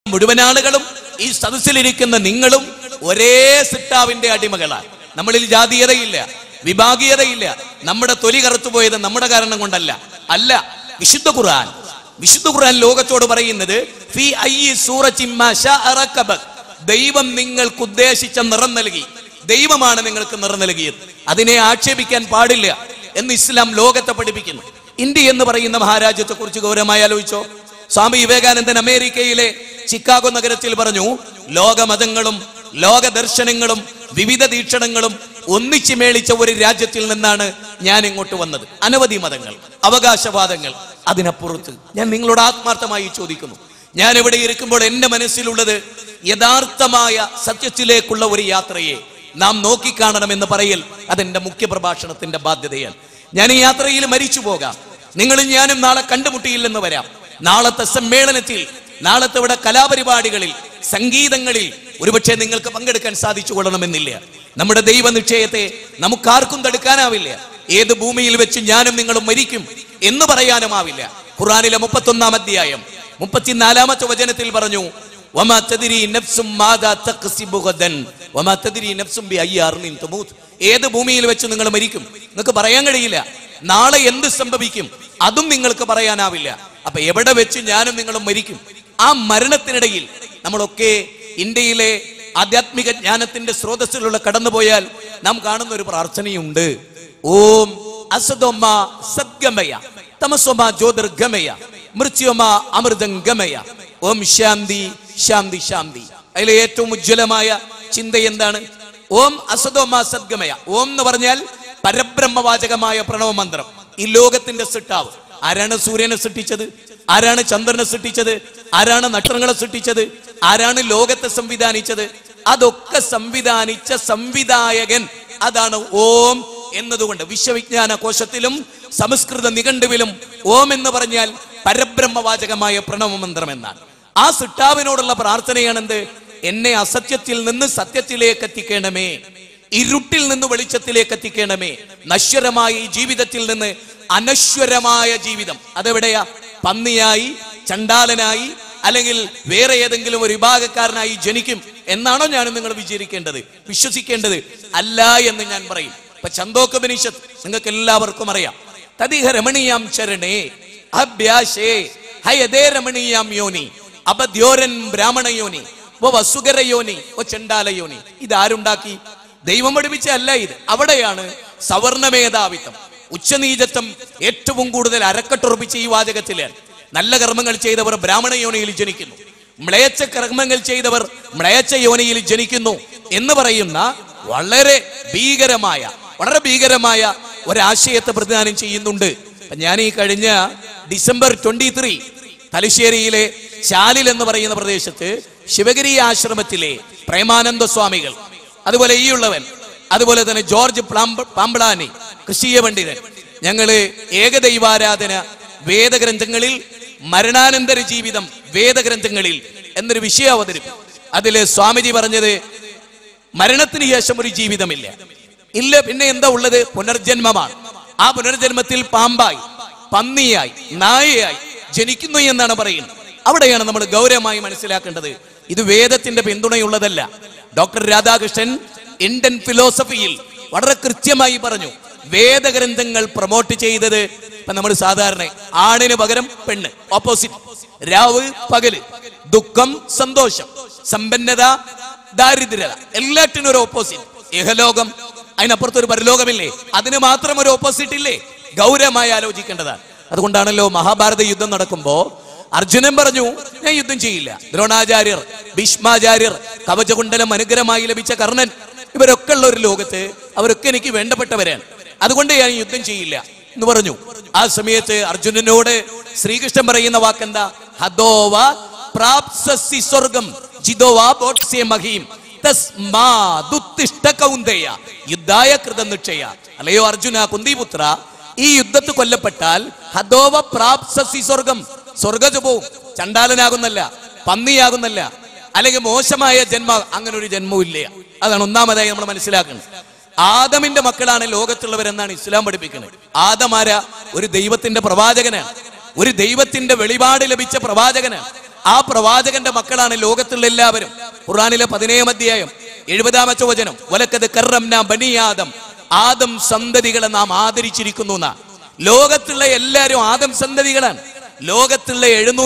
മുഴുവൻ ആളുകളും ഈ സദസ്സിലിരിക്കുന്ന നിങ്ങളും ഒരേ സിട്ടാവിന്റെ അടിമകളാണ്. നമ്മളിൽ ജാതീയതയില്ല, വിഭാഗീയതയില്ല. നമ്മുടെ തൊലി കറുത്തുപോയത് നമ്മുടെ കാരണം കൊണ്ടല്ല. അല്ല, വിശുദ്ധ ഖുർആൻ ലോകത്തോട് പറയുന്നത് ഫീ അയ്യി സൂറത്തിൻ മാ ശാഅ റകബക്. ദൈവം നിങ്ങൾക്ക് ഉദ്ദേശിച്ച നിറം നൽകി. ദൈവമാണ് നിങ്ങൾക്ക് നിറം നൽകിയത്. അതിനെ ആക്ഷേപിക്കാൻ പാടില്ല എന്ന് ഇസ്ലാം ലോകത്തെ പഠിപ്പിക്കുന്നു. ഇന്ത്യ എന്ന് പറയുന്ന മഹാരാജ്യത്തെ കുറിച്ച് ഗൗരവമായി ആലോചിച്ചോ. സ്വാമി വിവേകാനന്ദൻ അമേരിക്കയിലെ ചിക്കാഗോ നഗരത്തിൽ പറഞ്ഞു, ലോകമതങ്ങളും ലോക ദർശനങ്ങളും വിവിധ വീക്ഷണങ്ങളും ഒന്നിച്ചു മേളിച്ച ഒരു രാജ്യത്തിൽ നിന്നാണ് ഞാൻ ഇങ്ങോട്ട് വന്നത്. അനവധി മതങ്ങൾ, അവകാശവാദങ്ങൾ, അതിനപ്പുറത്ത് ഞാൻ നിങ്ങളോട് ആത്മാർത്ഥമായി ചോദിക്കുന്നു, ഞാൻ ഇവിടെ ഇരിക്കുമ്പോൾ എന്റെ മനസ്സിലുള്ളത് യഥാർത്ഥമായ സത്യത്തിലേക്കുള്ള ഒരു യാത്രയെ നാം നോക്കിക്കാണണമെന്ന് പറയൽ അതെന്റെ മുഖ്യ പ്രഭാഷണത്തിന്റെ ബാധ്യതയാണ്. ഞാൻ ഈ യാത്രയിൽ മരിച്ചു പോകാം, നിങ്ങളും ഞാനും നാളെ കണ്ടുമുട്ടിയില്ലെന്ന് വരാം. നാളത്തെ സമ്മേളനത്തിൽ, നാളത്തെ ഇവിടെ കലാപരിപാടികളിൽ, സംഗീതങ്ങളിൽ ഒരുപക്ഷെ നിങ്ങൾക്ക് പങ്കെടുക്കാൻ സാധിച്ചു കൊള്ളണമെന്നില്ല. നമ്മുടെ ദൈവനിശ്ചയത്തെ നമുക്കാർക്കും തടുക്കാനാവില്ല. ഏത് ഭൂമിയിൽ വെച്ച് ഞാനും നിങ്ങളും മരിക്കും എന്ന് പറയാനുമാവില്ല. ഖുർആനിലെ 31-ാം അധ്യായം 34-ാമത്തെ വചനത്തിൽ പറഞ്ഞു, വമാ തദ്രി നഫ്സും മാദാ തക്സിബു ഗദൻ വമാ തദ്രി നഫ്സും ബിഅയ്യി അർളിൻ തമൂത്. ഏത് ഭൂമിയിൽ വെച്ച് നിങ്ങൾ മരിക്കും നിങ്ങൾക്ക് പറയാൻ കഴിയില്ല. നാളെ എന്ത് സംഭവിക്കും അതും നിങ്ങൾക്ക് പറയാനാവില്ല. അപ്പൊ എവിടെ വെച്ച് ഞാനും നിങ്ങളും മരിക്കും. ആ മരണത്തിനിടയിൽ നമ്മളൊക്കെ ഇന്ത്യയിലെ ആധ്യാത്മിക ജ്ഞാനത്തിന്റെ സ്രോതസ്സിലുള്ള കടന്നുപോയാൽ നാം കാണുന്ന ഒരു പ്രാർത്ഥനയുണ്ട്. ഓം അസദോമ സദ്ഗമയ തമസോമ ജ്യോതിർഗമയ മൃത്യോമ അമൃതംഗമയ ഓം ശാന്തി ശാന്തി ശാന്തി. അതിലെ ഏറ്റവും ഉജ്ജ്വലമായ ചിന്ത എന്താണ്? ഓം അസദോമ സദ്ഗമയ. ഓം എന്ന് പറഞ്ഞാൽ പരബ്രഹ്മവാചകമായ പ്രണവ മന്ത്രം. ഈ ലോകത്തിന്റെ സൃഷ്ടാവ് ആരാണ്? സൂര്യനെ സൃഷ്ടിച്ചത്? ആരാണ് ചന്ദ്രനെ സൃഷ്ടിച്ചത്? ആരാണ് നക്ഷത്രങ്ങളെ സൃഷ്ടിച്ചത്? ആരാണ് ലോകത്തെ സംവിധാനിച്ചത്? അതൊക്കെ സംവിധാനിച്ച സംവിധായകൻ അതാണ് ഓം എന്നതുകൊണ്ട് വിശ്വവിജ്ഞാന കോശത്തിലും സംസ്കൃത നിഘണ്ടുവിലും ഓം എന്ന് പറഞ്ഞാൽ പരബ്രഹ്മവാചകമായ പ്രണവ മന്ത്രം എന്നാണ്. ആ സൃഷ്ടാവിനോടുള്ള പ്രാർത്ഥനയാണെന്ത്? എന്നെ അസത്യത്തിൽ നിന്ന് സത്യത്തിലേക്ക് എത്തിക്കണമേ, ഇരുട്ടിൽ നിന്ന് വെളിച്ചത്തിലേക്ക് എത്തിക്കണമേ, നശ്വരമായ ഈ ജീവിതത്തിൽ നിന്ന് അനശ്വരമായ ജീവിതം. അതെവിടെയാ? പന്നിയായി, ചണ്ടാലനായി, അല്ലെങ്കിൽ വേറെ ഏതെങ്കിലും ഒരു വിഭാഗക്കാരനായി ജനിക്കും എന്നാണോ ഞാനും നിങ്ങൾ വിചാരിക്കേണ്ടത്, വിശ്വസിക്കേണ്ടത്? അല്ല എന്ന് ഞാൻ പറയും. ഇപ്പൊ ഛന്ദോപനിഷത്ത് നിങ്ങൾക്ക് എല്ലാവർക്കും അറിയാം. തദിഹ രമണീയാം ചരണേ അഭ്യാസേ ഹയദേ രമണീയാം യോനി അപദ്യോരൻ ബ്രാഹ്മണ യോനി വസുകര യോനി ചണ്ടാല യോനി. ഇതാരുണ്ടാക്കി? ദൈവം പഠിപ്പിച്ച അല്ല ഇത്. അവിടെയാണ് സവർണ മേധാവിത്വം, ഉച്ചനീചത്വം ഏറ്റവും കൂടുതൽ അരക്കെട്ടുറപ്പിച്ച ഈ വാചകത്തില്. നല്ല കർമ്മങ്ങൾ ചെയ്തവർ ബ്രാഹ്മണ യോനിയിൽ ജനിക്കുന്നു, മ്ലേച്ഛ കർമ്മങ്ങൾ ചെയ്തവർ മ്ലേച്ഛ യോനിയിൽ ജനിക്കുന്നു എന്ന് പറയുന്ന വളരെ ഭീകരമായ ഒരാശയത്തെ പ്രതിദാനം ചെയ്യുന്നുണ്ട്. ഞാൻ ഈ കഴിഞ്ഞ ഡിസംബർ 23 തലശ്ശേരിയിലെ ചാലിൽ എന്ന് പറയുന്ന പ്രദേശത്ത് ശിവഗിരി ആശ്രമത്തിലെ പ്രേമാനന്ദ സ്വാമികൾ, അതുപോലെ ഈ ഉള്ളവൻ, അതുപോലെ തന്നെ ജോർജ് പാമ്പ്ളാനി, ക്രിസ്തീയ പണ്ഡിതൻ, ഞങ്ങള് ഏകദൈവാരാധന വേദഗ്രന്ഥങ്ങളിൽ, മരണാനന്തര ജീവിതം വേദഗ്രന്ഥങ്ങളിൽ എന്നൊരു വിഷയം അവതരിപ്പിച്ചു. അതില് സ്വാമിജി പറഞ്ഞത് മരണത്തിന് ശേഷം ഒരു ജീവിതമില്ല. ഇല്ല, പിന്നെ എന്താ ഉള്ളത്? പുനർജന്മമാണ്. ആ പുനർജന്മത്തിൽ പാമ്പായി, പന്നിയായി, നായയായി ജനിക്കുന്നു എന്നാണ് പറയുന്നത്. അവിടെയാണ് നമ്മൾ ഗൗരവമായി മനസ്സിലാക്കേണ്ടത്. ഇത് വേദത്തിന്റെ പിന്തുണയുള്ളതല്ല. ഡോക്ടർ രാധാകൃഷ്ണൻ ഇന്ത്യൻ ഫിലോസഫിയിൽ വളരെ കൃത്യമായി പറഞ്ഞു, വേദഗ്രന്ഥങ്ങൾ പ്രൊമോട്ട് ചെയ്തത് ഇപ്പൊ നമ്മൾ സാധാരണ ആണിന് പകരം പെണ്ണ്, ഓപ്പോസിറ്റ്, രാവ് പകല്, ദുഃഖം സന്തോഷം, സമ്പന്നത ദാരിദ്ര്യത, എല്ലാറ്റിനും ഒരു ഓപ്പോസിറ്റ്. ഇഹലോകം, അതിനപ്പുറത്തൊരു പരലോകമില്ലേ? അതിന് മാത്രം ഒരു ഓപ്പോസിറ്റ് ഇല്ലേ? ഗൗരവമായി ആലോചിക്കേണ്ടതാണ്. അതുകൊണ്ടാണല്ലോ മഹാഭാരത യുദ്ധം നടക്കുമ്പോ അർജുനൻ പറഞ്ഞു, ഞാൻ യുദ്ധം ചെയ്യില്ല. ദ്രോണാചാര്യർ, ഭീഷ്മാചാര്യർ, കവചകുണ്ടലം അനുഗ്രഹമായി ലഭിച്ച കർണൻ, ഇവരൊക്കെ ഉള്ള ഒരു ലോകത്ത് അവരൊക്കെ എനിക്ക് വേണ്ടപ്പെട്ടവരാണ്, അതുകൊണ്ട് ഞാൻ യുദ്ധം ചെയ്യില്ല എന്ന് പറഞ്ഞു. ആ സമയത്ത് അർജുനനോട് ശ്രീകൃഷ്ണൻ പറയുന്ന വാക്കെന്താ? ഹദോവ പ്രാപ്സസി സ്വർഗം ജിദോവാ ബോട്സ്യ മഹീം തസ്മാദുത്തിഷ്ഠ കൗന്ദയ യുദ്ധായ കൃതം നിക്ഷയ. അല്ലയോ അർജുന, കുന്തിപുത്ര, ഈ യുദ്ധത്ത് കൊല്ലപ്പെട്ടാൽ ഹദോവ പ്രാപ്സസി സ്വർഗം, സ്വർഗത്ത് പോവും. ചണ്ടാലനാകുന്നല്ല, പന്നിയാകുന്നല്ല, അല്ലെങ്കിൽ മോശമായ ജന്മം, അങ്ങനെ ഒരു ജന്മവും ഇല്ല. അതാണ് ഒന്നാമതായി നമ്മൾ മനസ്സിലാക്കുന്നത്. ആദമിന്റെ മക്കളാണ് ലോകത്തുള്ളവരെന്നാണ് ഇസ്ലാം പഠിപ്പിക്കുന്നത്. ആദമാര ഒരു ദൈവത്തിന്റെ പ്രവാചകനാണ്, ഒരു ദൈവത്തിന്റെ വെളിപാട് ലഭിച്ച പ്രവാചകനാണ്. ആ പ്രവാചകന്റെ മക്കളാണ് ലോകത്തുള്ള എല്ലാവരും. ഖുർആനിലെ 17 അധ്യായം 70 വചനം, വലക്കത് കറംനാ ബനി ആദം, ആദം സന്തതികളെ നാം ആദരിച്ചിരിക്കുന്നു എന്നാ. ലോകത്തുള്ള എല്ലാവരും ആദം സന്തതികളാണ്. ലോകത്തുള്ള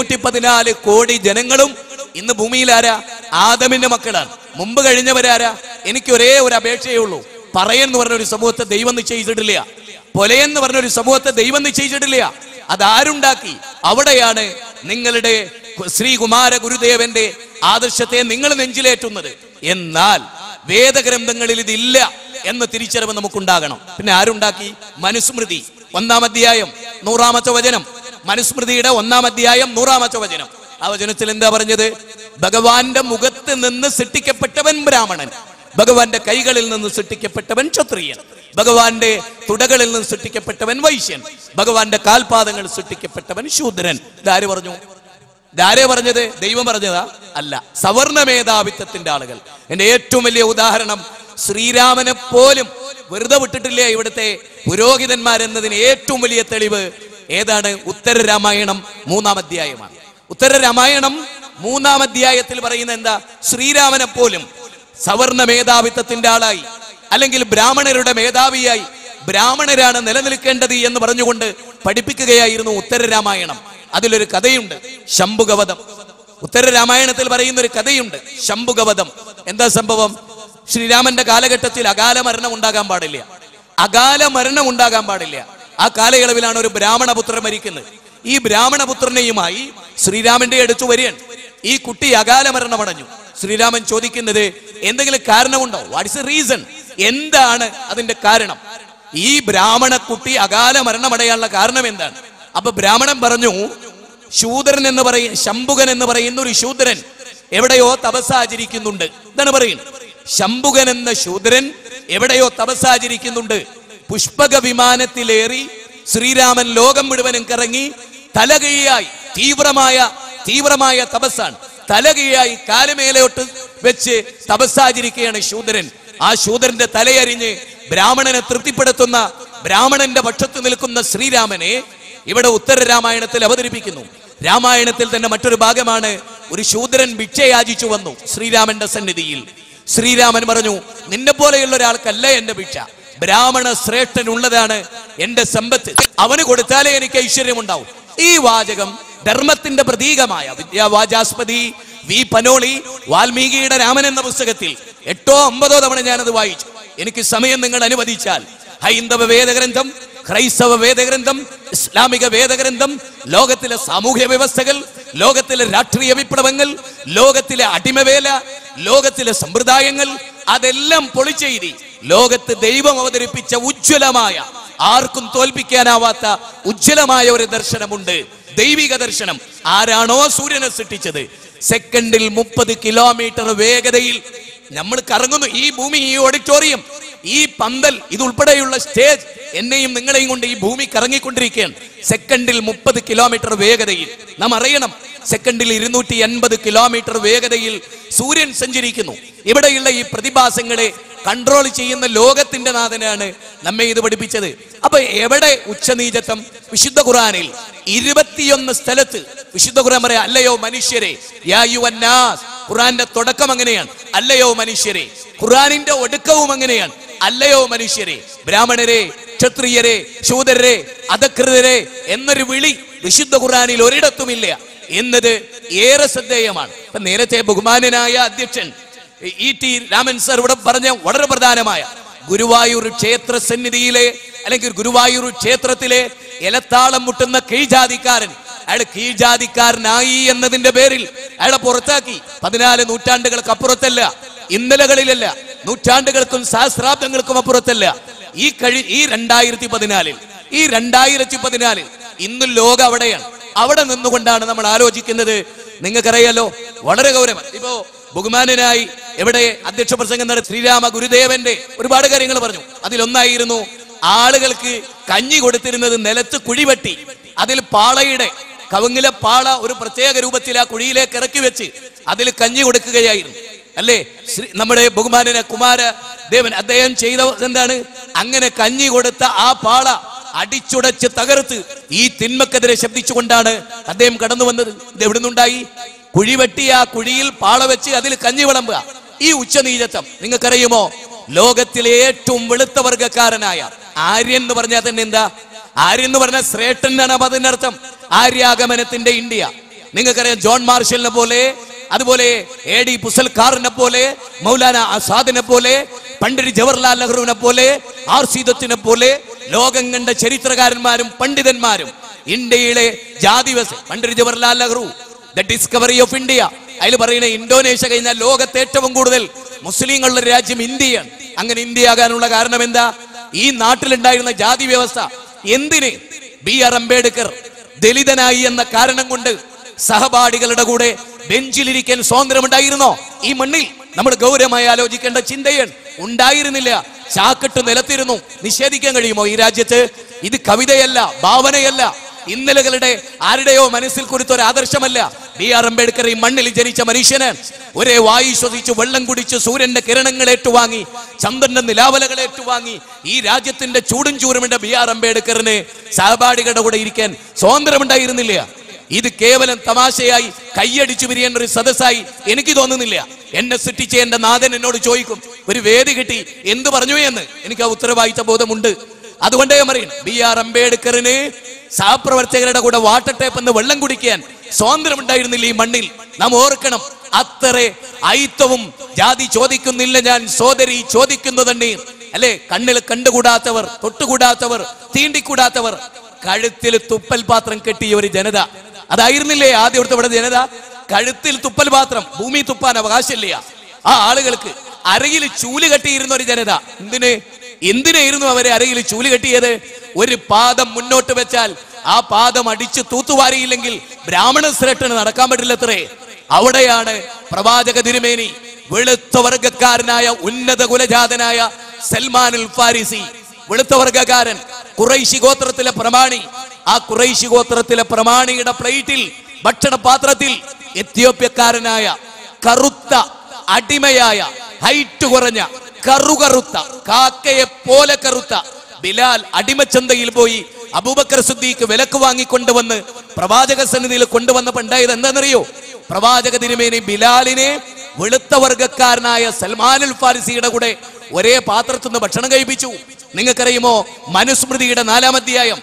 714 കോടി ജനങ്ങളും ഇന്ന് ഭൂമിയിൽ ആരാ? ആദമിന്റെ മക്കളാണ്. മുമ്പ് കഴിഞ്ഞവരാരാ? എനിക്ക് ഒരേ ഒരു അപേക്ഷയേ ഉള്ളൂ. പറയെന്ന് പറഞ്ഞൊരു സമൂഹത്തെ ദൈവം നിശ്ചയിച്ചിട്ടില്ല. പൊലയെന്ന് പറഞ്ഞൊരു സമൂഹത്തെ ദൈവം നിശ്ചയിച്ചിട്ടില്ല. അതാരുണ്ടാക്കി? അവിടെയാണ് നിങ്ങളുടെ ശ്രീകുമാര ഗുരുദേവന്റെ ആദർശത്തെ നിങ്ങൾ നെഞ്ചിലേറ്റുന്നത്. എന്നാൽ വേദഗ്രന്ഥങ്ങളിൽ ഇതില്ല എന്ന തിരിച്ചറിവ് നമുക്കുണ്ടാകണം. പിന്നെ ആരുണ്ടാക്കി? മനുസ്മൃതി 1-ാം അധ്യായം 100-ാമത്തെ വചനം. മനുസ്മൃതിയുടെ 1-ാം അധ്യായം 100-ാമത്തെ വചനം. ആ വചനത്തിൽ എന്താ പറഞ്ഞത്? ഭഗവാന്റെ മുഖത്ത് നിന്ന് സൃഷ്ടിക്കപ്പെട്ടവൻ ബ്രാഹ്മണൻ, ഭഗവാന്റെ കൈകളിൽ നിന്ന് സൃഷ്ടിക്കപ്പെട്ടവൻ ക്ഷത്രിയൻ, ഭഗവാന്റെ തുടകളിൽ നിന്ന് സൃഷ്ടിക്കപ്പെട്ടവൻ വൈശ്യൻ, ഭഗവാന്റെ കാൽപാദങ്ങൾ സൃഷ്ടിക്കപ്പെട്ടവൻ ശൂദ്രൻ. ഇതാര് പറഞ്ഞു? ഇതാരെ പറഞ്ഞത്? ദൈവം പറഞ്ഞതാ? അല്ല, സവർണ മേധാവിത്വത്തിന്റെ ആളുകൾ. എന്റെ ഏറ്റവും വലിയ ഉദാഹരണം, ശ്രീരാമനെ പോലും വെറുതെ വിട്ടിട്ടില്ല ഇവിടുത്തെ പുരോഹിതന്മാരെന്നതിന് ഏറ്റവും വലിയ തെളിവ് ഏതാണ്? ഉത്തര രാമായണം 3-ാം അധ്യായമാണ്. ഉത്തര രാമായണം 3-ാം അധ്യായത്തിൽ പറയുന്ന എന്താ? ശ്രീരാമനെ പോലും സവർണ മേധാവിത്വത്തിന്റെ ആളായി, അല്ലെങ്കിൽ ബ്രാഹ്മണരുടെ മേധാവിയായി, ബ്രാഹ്മണരാണ് നിലനിൽക്കേണ്ടത് എന്ന് പറഞ്ഞുകൊണ്ട് പഠിപ്പിക്കുകയായിരുന്നു ഉത്തര രാമായണം. അതിലൊരു കഥയുണ്ട്, ശംഭുകവധം. ഉത്തര രാമായണത്തിൽ പറയുന്ന ഒരു കഥയുണ്ട്, ശംഭുകവധം. എന്താ സംഭവം? ശ്രീരാമന്റെ കാലഘട്ടത്തിൽ അകാല മരണം ഉണ്ടാകാൻ പാടില്ല. അകാല മരണം ഉണ്ടാകാൻ പാടില്ല. ആ കാലയളവിലാണ് ഒരു ബ്രാഹ്മണപുത്രൻ മരിക്കുന്നത്. ഈ ബ്രാഹ്മണപുത്രനെയുമായി ശ്രീരാമന്റെ അടുത്ത് വരികയാണ്. ഈ കുട്ടി അകാല മരണമടഞ്ഞു. ശ്രീരാമൻ ചോദിക്കുന്നത്, എന്തെങ്കിലും കാരണമുണ്ടോ? What's a reason? എന്താണ് അതിന്റെ കാരണം? ഈ ബ്രാഹ്മണ കുട്ടി അകാല മരണമടയാനുള്ള കാരണം എന്താണ്? അപ്പൊ ബ്രാഹ്മണൻ പറഞ്ഞു, ശൂദ്രൻ എന്ന് പറയുന്ന ശംഭുകൻ എന്ന് പറയുന്ന ഒരു ശൂദ്രൻ എവിടെയോ തപസ്സാചരിക്കുന്നുണ്ട്. ഇതാണ് പറയുന്നത്. ശംഭുകൻ എന്ന ശൂദ്രൻ എവിടെയോ തപസ്സാചരിക്കുന്നുണ്ട്. പുഷ്പക വിമാനത്തിലേറി ശ്രീരാമൻ ലോകം മുഴുവനും കറങ്ങി തലകീഴായി തീവ്രമായ തപസ്സാണ്. തലകീഴായി കാലുമേലോട്ട് വെച്ച് തപസ്സാചരിക്കുകയാണ് ശൂദ്രൻ. ആ ശൂദ്രന്റെ തലയരിഞ്ഞ് ബ്രാഹ്മണനെ തൃപ്തിപ്പെടുത്തുന്ന, ബ്രാഹ്മണന്റെ പക്ഷത്ത് നിൽക്കുന്ന ശ്രീരാമനെ ഇവിടെ ഉത്തര രാമായണത്തിൽ അവതരിപ്പിക്കുന്നു. രാമായണത്തിൽ തന്നെ മറ്റൊരു ഭാഗമാണ്, ഒരു ശൂദ്രൻ ഭിക്ഷയാചിച്ചു വന്നു ശ്രീരാമന്റെ സന്നിധിയിൽ. ശ്രീരാമൻ പറഞ്ഞു, നിന്നെ പോലെയുള്ള ഒരാൾക്കല്ല എന്റെ ഭിക്ഷ, ബ്രാഹ്മണ ശ്രേഷ്ഠനുള്ളതാണ് എന്റെ സമ്പത്ത്, അവന് കൊടുത്താലേ എനിക്ക് ഐശ്വര്യമുണ്ടാവും. ഈ വാചകം ധർമ്മത്തിന്റെ പ്രതീകമായ വിദ്യാവാചാസ്പതി വി പനോളി വാൽമീകിയുടെ രാമൻ എന്ന പുസ്തകത്തിൽ 8ഓ 9ഓ തവണ ഞാനത് വായിച്ചു. എനിക്ക് സമയം നിങ്ങൾ അനുവദിച്ചാൽ ഹൈന്ദവ വേദഗ്രന്ഥം, ക്രൈസ്തവ വേദഗ്രന്ഥം, ഇസ്ലാമിക വേദഗ്രന്ഥം, ലോകത്തിലെ സാമൂഹ്യ വ്യവസ്ഥകൾ, ലോകത്തിലെ രാഷ്ട്രീയ വിപ്ലവങ്ങൾ, ലോകത്തിലെ അടിമവേല, ലോകത്തിലെ സമ്പ്രദായങ്ങൾ, അതെല്ലാം പൊളിച്ചെഴുതി ലോകത്ത് ദൈവം അവതരിപ്പിച്ച ഉജ്ജ്വലമായ, ആർക്കും തോൽപ്പിക്കാനാവാത്ത ഉജ്ജ്വലമായ ഒരു ദർശനമുണ്ട്, ദൈവിക ദർശനം. ആരാണോ സൂര്യനെ സൃഷ്ടിച്ചത്, സെക്കൻഡിൽ 30 കിലോമീറ്റർ വേഗതയിൽ നമ്മൾ കറങ്ങുന്നു. ഈ ഭൂമി, ഈ ഓഡിറ്റോറിയം, ഈ പന്തൽ, ഇതുൾപ്പെടെയുള്ള സ്റ്റേജ്, എന്നെയും നിങ്ങളെയും കൊണ്ട് ഈ ഭൂമി കറങ്ങിക്കൊണ്ടിരിക്കുകയാണ്. സെക്കൻഡിൽ 30 കിലോമീറ്റർ വേഗതയിൽ. നാം അറിയണം, സെക്കൻഡിൽ 280 കിലോമീറ്റർ വേഗതയിൽ സൂര്യൻ സഞ്ചരിക്കുന്നു. ഇവിടെയുള്ള ഈ പ്രതിഭാസങ്ങളെ കൺട്രോൾ ചെയ്യുന്ന ലോകത്തിന്റെ നാഥനാണ് നമ്മെ ഇത് പഠിപ്പിച്ചത്. അപ്പൊ എവിടെ ഉച്ചനീചത്വം? വിശുദ്ധ ഖുർആനിൽ 21 സ്ഥലത്ത് വിശുദ്ധ ഖുർആൻ പറയാ, അല്ലയോ മനുഷ്യരെ, യാ യുവന്നാസ്. ഖുർആന്റെ തുടക്കം അങ്ങനെയാണ്, അല്ലയോ മനുഷ്യരെ. ഖുർആനിന്റെ ഒടുക്കവും അങ്ങനെയാണ്, അല്ലയോ മനുഷ്യരെ. ബ്രാഹ്മണരെ, ക്ഷത്രിയരെ, ശൂദ്രരെ, അധകൃതരെ എന്നൊരു വിളി വിശുദ്ധ ഖുർആനിൽ ഒരിടത്തുമില്ല എന്നത് ഏറെ ശ്രദ്ധേയമാണ്. ഇപ്പൊ നേരത്തെ ബഹുമാനനായ അധ്യക്ഷൻ E.T. രാമൻ സർ ഇവിടെ പറഞ്ഞ വളരെ പ്രധാനമായ, ഗുരുവായൂർ ക്ഷേത്ര സന്നിധിയിലെ അല്ലെങ്കിൽ ഗുരുവായൂർ ക്ഷേത്രത്തിലെ ഇലത്താളം മുട്ടുന്ന കീഴ്ജാതിക്കാരൻ, അയാൾ കീഴ്ജാതിക്കാരനായി എന്നതിന്റെ പേരിൽ അയാളെ പുറത്താക്കി. 14 നൂറ്റാണ്ടുകൾക്ക് അപ്പുറത്തല്ല, ഇന്നലകളിലല്ല, നൂറ്റാണ്ടുകൾക്കും സഹസ്രാബ്ദങ്ങൾക്കും അപ്പുറത്തല്ല. ഈ 2014 ഇന്ന് ലോകം അവിടെയാണ്. അവിടെ നിന്നുകൊണ്ടാണ് നമ്മൾ ആലോചിക്കുന്നത്. നിങ്ങൾക്കറിയാലോ, വളരെ ഗൗരവം. ഇപ്പോ ബഹുമാനനായി എവിടെ അധ്യക്ഷ പ്രസംഗം നടത്തി ശ്രീരാമ ഗുരുദേവന്റെ ഒരുപാട് കാര്യങ്ങൾ പറഞ്ഞു. അതിലൊന്നായിരുന്നു, ആളുകൾക്ക് കഞ്ഞി കൊടുത്തിരുന്നത് നിലത്ത് കുഴിവെട്ടി അതിൽ പാളയുടെ കവുങ്ങിലെ പാള ഒരു പ്രത്യേക രൂപത്തിൽ ആ കുഴിയിലേക്ക് ഇറക്കി വെച്ച് അതിൽ കഞ്ഞി കൊടുക്കുകയായിരുന്നു, അല്ലേ? നമ്മുടെ ബഹുമാനന കുമാരദേവൻ അദ്ദേഹം ചെയ്ത എന്താണ്? അങ്ങനെ കഞ്ഞി കൊടുത്ത ആ പാള അടിച്ചുടച്ച് തകർത്ത് ഈ തിന്മക്കെതിരെ ശബ്ദിച്ചുകൊണ്ടാണ് അദ്ദേഹം കടന്നു വന്നത്. ഇത് എവിടെ നിന്നുണ്ടായി? കുഴി വെട്ടി ആ കുഴിയിൽ പാള വെച്ച് അതിൽ കഞ്ഞി വിളമ്പുക. ഈ ഉച്ചനീചത്വം നിങ്ങൾക്കറിയുമോ? ലോകത്തിലെ ഏറ്റവും വെളുത്ത വർഗക്കാരനായ ആര്യൻ എന്ന് പറഞ്ഞാൽ തന്നെ എന്താ? ആര്യൻ എന്ന് പറഞ്ഞാൽ ശ്രേഷ്ഠൻ എന്നാണ് അതിന്റെ അർത്ഥം. ആര്യാഗമനത്തിന്റെ ഇന്ത്യ. നിങ്ങൾക്കറിയാം, ജോൺ മാർഷലിനെ പോലെ, അതുപോലെ AD പുസൽക്കാറിനെ പോലെ, മൗലാന ആസാദിനെ പോലെ, പണ്ഡിറ്റ് ജവഹർലാൽ നെഹ്റുവിനെ പോലെ, RC ദത്തിനെ പോലെ ലോകം കണ്ട ചരിത്രകാരന്മാരും പണ്ഡിതന്മാരും ഇന്ത്യയിലെ ജാതി വ്യവസ്ഥ, Pandit Jawaharlal Nehru the discovery of India, അതിൽ പറയുന്ന ഇന്തോനേഷ്യ കഴിഞ്ഞാൽ ലോകത്തെ ഏറ്റവും കൂടുതൽ മുസ്ലിങ്ങളുടെ രാജ്യം ഇന്ത്യയാണ്. അങ്ങനെ ഇന്ത്യ ആകാനുള്ള കാരണം എന്താ? ഈ നാട്ടിലുണ്ടായിരുന്ന ജാതി വ്യവസ്ഥ. എന്തിന്? BR അംബേദ്കർ ദലിതനായി എന്ന കാരണം കൊണ്ട് സഹപാഠികളുടെ കൂടെ ബെഞ്ചിലിരിക്കാൻ സ്വാതന്ത്ര്യമുണ്ടായിരുന്നോ? ഈ മണ്ണിൽ നമ്മൾ ഗൗരവമായി ആലോചിക്കേണ്ട ചിന്തയാണ്. ഉണ്ടായിരുന്നില്ല. ചാക്കിട്ട് നിലത്തിരുന്നു. നിഷേധിക്കാൻ കഴിയുമോ ഈ രാജ്യത്ത്? ഇത് കവിതയല്ല, ഭാവനയല്ല, ഇന്നലകളുടെ ആരുടെയോ മനസ്സിൽ കുറിച്ച ഒരു ആദർശമല്ല. BR അംബേദ്കർ ഈ മണ്ണിൽ ജനിച്ച മനുഷ്യന് ഒരേ വായു ശ്വസിച്ച് വെള്ളം കുടിച്ച് സൂര്യന്റെ കിരണങ്ങൾ ഏറ്റുവാങ്ങി ചന്ദ്രന്റെ നിലാവലകൾ ഏറ്റുവാങ്ങി ഈ രാജ്യത്തിന്റെ ചൂടും ചൂരുമിന്റെ BR അംബേദ്കറിന് സഹപാഠികളുടെ കൂടെ ഇരിക്കാൻ സ്വാതന്ത്ര്യമുണ്ടായിരുന്നില്ല. ഇത് കേവലം തമാശയായി കൈയടിച്ചു പിരിയേണ്ട ഒരു സദസ്സായി എനിക്ക് തോന്നുന്നില്ല. എന്നെ സൃഷ്ടിച്ച എന്റെ നാഥൻ എന്നോട് ചോദിക്കും, ഒരു വേദി കിട്ടി എന്ത് പറഞ്ഞു എന്ന്. എനിക്ക് ആ ഉത്തരവാദിത്ത ബോധമുണ്ട്. അതുകൊണ്ടേ പറയും, BR അംബേദ്കറിന് സഹപ്രവർത്തകരുടെ കൂടെ വാട്ടർ ടേപ്പ് എന്ന് വെള്ളം കുടിക്കാൻ സ്വാതന്ത്ര്യമുണ്ടായിരുന്നില്ല ഈ മണ്ണിൽ. നാം ഓർക്കണം, അത്ര ഐത്തവും ജാതി ചോദിക്കുന്നില്ല ഞാൻ, സോദരി ചോദിക്കുന്നു തന്നെ അല്ലെ. കണ്ണിൽ കണ്ടുകൂടാത്തവർ, തൊട്ടുകൂടാത്തവർ, തീണ്ടിക്കൂടാത്തവർ, കഴുത്തിൽ തുപ്പൽ പാത്രം കെട്ടിയ ഒരു ജനത. അതായിരുന്നില്ലേ ആദ്യം ഇവിടുത്തെ ഇവിടെ ജനത? കഴുത്തിൽ തുപ്പൽ പാത്രം, ഭൂമി തുപ്പാൻ അവകാശമില്ല ആ ആളുകൾക്ക്. അരയിൽ ചൂല് കെട്ടിയിരുന്ന ഒരു ജനത. എന്തിനായിരുന്നു അവരെ അരയിൽ ചൂല് കെട്ടിയത്? ഒരു പാദം മുന്നോട്ട് വെച്ചാൽ ആ പാദം അടിച്ച് തൂത്തുവാരിയില്ലെങ്കിൽ ബ്രാഹ്മണ ശ്രേഷ്ഠന് നടക്കാൻ പറ്റില്ലത്രേ. അവിടെയാണ് പ്രവാചക തിരുമേനി വെളുത്ത വർഗക്കാരനായ ഉന്നത കുലജാതനായ സൽമാനുൽ ഫാരിസി, വെളുത്ത വർഗക്കാരൻ, ഖുറൈശി ഗോത്രത്തിലെ പ്രമാണി. ആ ഖുറൈശി ഗോത്രത്തിലെ പ്രമാണിയുടെ പ്ലേറ്റിൽ, ഭക്ഷണപാത്രത്തിൽ എത്യോപ്യക്കാരനായ കറുത്ത അടിമയായ ഹൈറ്റ് കുറഞ്ഞ കറുകറുത്ത കാക്കയെ പോലെ കറുത്ത ബിലാൽ അടിമച്ചന്തയിൽ പോയി അബൂബക്കർ സിദ്ദീഖ് വിലക്ക് വാങ്ങിക്കൊണ്ടുവന്ന് പ്രവാചക സന്നിധിയിൽ കൊണ്ടുവന്നപ്പോൾ ഉണ്ടായത് എന്താണെന്നറിയോ? പ്രവാചക തിരുമേനി ബിലാലിനെ വെളുത്ത വർഗക്കാരനായ സൽമാനുൽ ഫാരിസിയുടെ കൂടെ ഒരേ പാത്രത്തിൽ നിന്ന് ഭക്ഷണം കഴിപ്പിച്ചു. നിങ്ങൾക്കറിയുമോ, മനുസ്മൃതിയുടെ 4-ാം അധ്യായം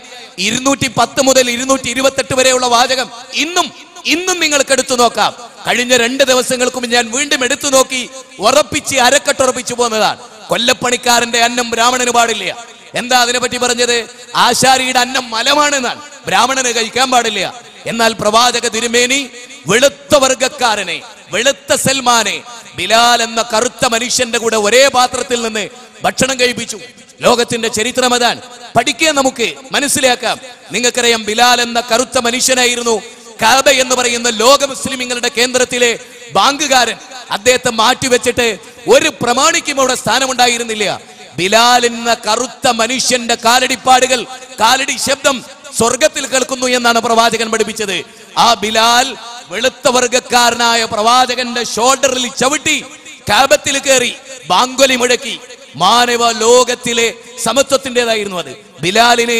210 മുതൽ 228 വരെയുള്ള വാചകം ഇന്നും നിങ്ങൾക്ക് എടുത്തു നോക്കാം. കഴിഞ്ഞ 2 ദിവസങ്ങൾക്ക് മുമ്പ് ഞാൻ വീണ്ടും എടുത്തു നോക്കി, ഉറപ്പിച്ച് അരക്കെട്ടുറപ്പിച്ചു പോന്നതാണ്. കൊല്ലപ്പണിക്കാരന്റെ അന്നം ബ്രാഹ്മണന് പാടില്ല. എന്താ അതിനെപ്പറ്റി പറഞ്ഞത്? ആശാരിയുടെ അന്നം മലമാണെന്നാണ്, ബ്രാഹ്മണന് കഴിക്കാൻ പാടില്ല. എന്നാൽ പ്രവാചക തിരുമേനി വെളുത്ത വർഗക്കാരനെ, വെളുത്ത സൽമാനെ ബിലാൽ എന്ന കറുത്ത മനുഷ്യന്റെ കൂടെ ഒരേ പാത്രത്തിൽ നിന്ന് ഭക്ഷണം കഴിപ്പിച്ചു. ലോകത്തിന്റെ ചരിത്രം അതാണ്. പഠിക്കാൻ നമുക്ക് മനസ്സിലാക്കാം. നിങ്ങൾക്കറിയാം, ബിലാൽ എന്ന കറുത്ത മനുഷ്യനായിരുന്നു കഅബ എന്ന് പറയുന്ന ലോക മുസ്ലിമീങ്ങളുടെ കേന്ദ്രത്തിലെ ബാങ്കുകാരൻ. അദ്ദേഹത്തെ മാറ്റിവെച്ചിട്ട് ഒരു പ്രമാണിക്കും അവിടെ സ്ഥാനമുണ്ടായിരുന്നില്ല. ബിലാൽ എന്ന കറുത്ത മനുഷ്യന്റെ കാലടിപ്പാടുകൾ, കാലടി ശബ്ദം സ്വർഗത്തിൽ കേൾക്കുന്നു എന്നാണ് പ്രവാചകൻ പഠിപ്പിച്ചത്. ആ ബിലാൽ വെളുത്ത വർഗക്കാരനായ പ്രവാചകന്റെ ഷോൾഡറിൽ ചവിട്ടി കഅബത്തിൽ കയറി ബാങ്കൊലി മുഴക്കി. മാനവ ലോകത്തിലെ സമത്വത്തിൻ്റെതായിരുന്നു അത്. ബിലാലിനെ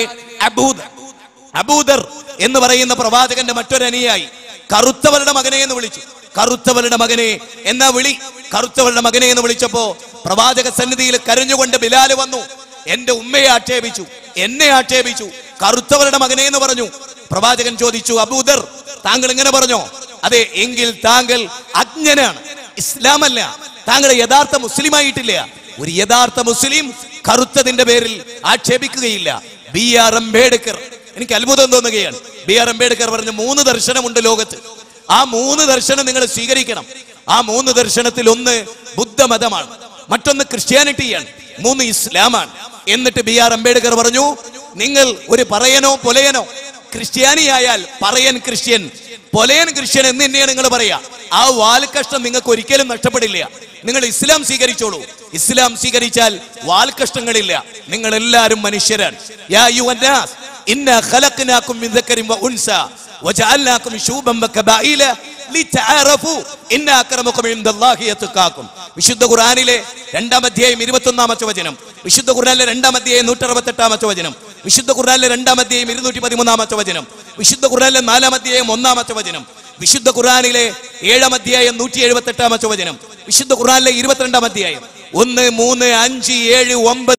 അബൂദർ എന്ന് പറയുന്ന പ്രവാചകന്റെ മറ്റൊരു അനുയായി കറുത്തവരുടെ മകനെ എന്ന് വിളിച്ചു. കറുത്തവരുടെ മകനെ എന്നാ വിളി. കറുത്തവരുടെ മകനെ എന്ന് വിളിച്ചപ്പോ പ്രവാചക സന്നിധിയിൽ കരഞ്ഞുകൊണ്ട് ബിലാല് വന്നു. എന്റെ ഉമ്മയെ ആക്ഷേപിച്ചു, എന്നെ ആക്ഷേപിച്ചു, കറുത്തവരുടെ മകനെ എന്ന് പറഞ്ഞു. പ്രവാചകൻ ചോദിച്ചു, അബൂദർ താങ്കൾ ഇങ്ങനെ പറഞ്ഞോ? അതെ, എങ്കിൽ താങ്കൾ അജ്ഞനാണ്, ഇസ്ലാമല്ല, താങ്കൾ യഥാർത്ഥ മുസ്ലിം ആയിട്ടില്ല. ഒരു യഥാർത്ഥ മുസ്ലിം കറുത്തതിന്റെ പേരിൽ ആക്ഷേപിക്കുകയില്ല. BR അംബേദ്കർ, എനിക്ക് അത്ഭുതം തോന്നുകയാണ്. BR അംബേദ്കർ പറഞ്ഞ 3 ദർശനമുണ്ട് ലോകത്ത്. ആ 3 ദർശനം നിങ്ങൾ സ്വീകരിക്കണം. ആ 3 ദർശനത്തിൽ ഒന്ന് ബുദ്ധമതമാണ്, മറ്റൊന്ന് ക്രിസ്ത്യാനിറ്റിയാണ്, 3 ഇസ്ലാമാണ്. എന്നിട്ട് BR അംബേദ്കർ പറഞ്ഞു, നിങ്ങൾ ഒരു പറയനോ പൊലയനോ, ക്രിസ്ത്യാനിയായാൽ പറയൻ ക്രിസ്ത്യൻ, പൊലയൻ ക്രിസ്ത്യൻ എന്ന് തന്നെയാണ് നിങ്ങൾ പറയാ. ആ വാൽക്കഷ്ടം നിങ്ങൾക്ക് ഒരിക്കലും നഷ്ടപ്പെടില്ല. നിങ്ങൾ ഇസ്ലാം സ്വീകരിച്ചോളൂ. ഇസ്ലാം സ്വീകരിച്ചാൽ വാൽക്കഷ്ടങ്ങളില്ല. നിങ്ങൾ എല്ലാവരും മനുഷ്യരാണ്. യാ അയ്യുഹന്നാസ് ഇന്നാ ഖലഖനാകും മിൻ ദക്കരിൻ വ ഉൻസ വജഅൽനാകും ശൂബൻ വകബായില ലിതഅറഫു ഇന്നാ അക്രമകും ഇൻദല്ലാഹി യത്ഖാകും. വിശുദ്ധ ഖുർആനിലെ 2-ാം അധ്യായം 21-ാമത്തെ വചനം, വിശുദ്ധ ഖുർആനിലെ 2-ാം അധ്യായം 168-ാമത്തെ വചനം, വിശുദ്ധ ഖുർആനിലെ 2-ാം അധ്യായം 213-ാമത്തെ വചനം, വിശുദ്ധ ഖുർആനിലെ 4-ാം അധ്യായം 1-ാമത്തെ വചനം, വിശുദ്ധ ഖുർആനിലെ 7-ാം അധ്യായം 178-ാമത്തെ വചനം, വിശുദ്ധ ഖുർആനിലെ 22-ാം അധ്യായം 1, 3, 5, 7, 9